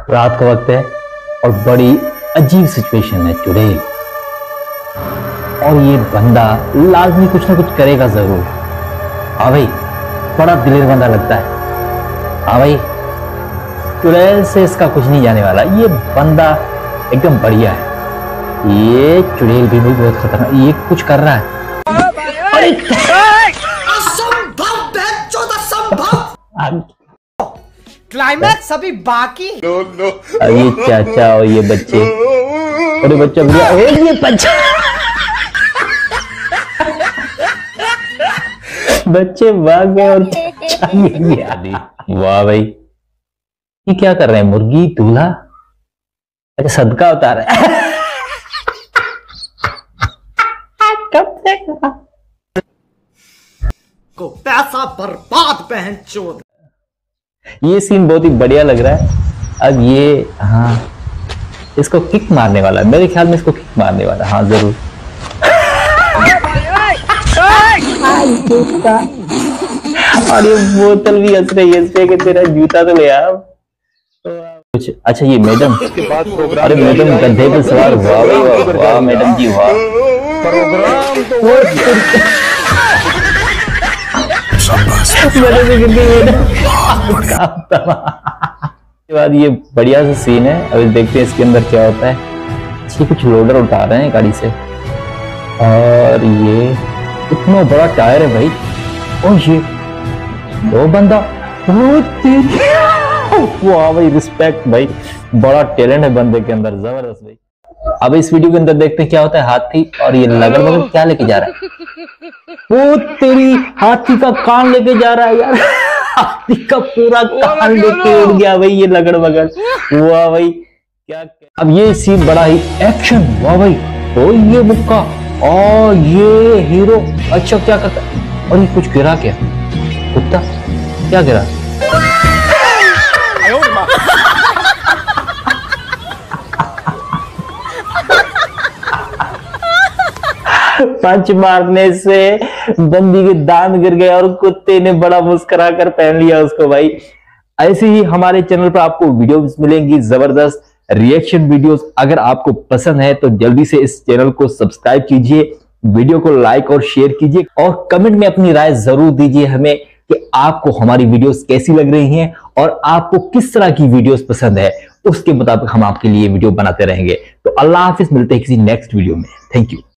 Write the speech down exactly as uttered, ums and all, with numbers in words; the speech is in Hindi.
रात का वक्त है और बड़ी अजीब सिचुएशन है चुड़ैल, और ये बंदा लाजमी कुछ ना कुछ करेगा जरूर। हाँ भाई, बड़ा दिलेर बंदा लगता है। हाँ भाई, चुड़ैल से इसका कुछ नहीं जाने वाला। ये बंदा एकदम बढ़िया है। ये चुड़ैल भी बहुत खतरनाक, ये कुछ कर रहा है। अरे क्लाइमैक्स अभी बाकी। no, no. ये चाचा और ये बच्चे, अरे बच्चा भैया, ये बच्चा बच्चे भाग गए और गया। वाह भाई, ये क्या कर रहे हैं? मुर्गी दूल्हा, अच्छा सदका उतार रहा है। कब तक को पैसा बर्बाद पहन चोद। ये सीन बहुत ही बढ़िया लग रहा है। अब ये, हाँ, इसको किक मारने वाला है मेरे ख्याल में, इसको किक मारने वाला। हाँ जरूर। और ये बोतल भी हंस रही है इस पे कि तेरा जूता तो ले आ कुछ। अच्छा ये मैडम, अरे मैडम गड्ढे पे सवार। वाह वाह वाह मैडम जी, वाह। प्रोग्राम तो के बाद ये बढ़िया सा सीन है। अभी देखते हैं इसके अंदर क्या होता है। ये कुछ लोडर उठा रहे हैं गाड़ी से, और ये इतना बड़ा टायर है भाई। और ये दो बंदा, वाह भाई, रिस्पेक्ट भाई, बड़ा टैलेंट है बंदे के अंदर, जबरदस्त भाई। अब इस वीडियो के अंदर देखते हैं क्या होता है। हाथी और ये लगड़ बगड़ क्या लेके जा रहा है? वो तेरी, हाथी का कान लेके जा रहा है यार। हाथी का पूरा कान लेके उड़ गया भाई ये लगड़ बगड़। वाह भाई, क्या अब ये सीन बड़ा ही एक्शन। वाह भाई, तो ये मुक्का और ये हीरो। अच्छा क्या करता है? और ये कुछ गिरा क्या? कुत्ता क्या गिरा? पंच मारने से बंदी के दांत गिर गए और कुत्ते ने बड़ा मुस्कुरा कर पहन लिया उसको भाई। ऐसे ही हमारे चैनल पर आपको वीडियोस मिलेंगी, जबरदस्त रिएक्शन वीडियोस। अगर आपको पसंद है तो जल्दी से इस चैनल को सब्सक्राइब कीजिए, वीडियो को लाइक और शेयर कीजिए, और कमेंट में अपनी राय जरूर दीजिए हमें कि आपको हमारी वीडियोस कैसी लग रही हैं और आपको किस तरह की वीडियोस पसंद है। उसके मुताबिक हम आपके लिए वीडियो बनाते रहेंगे। तो अल्लाह हाफिज, मिलते हैं किसी नेक्स्ट वीडियो में। Thank you.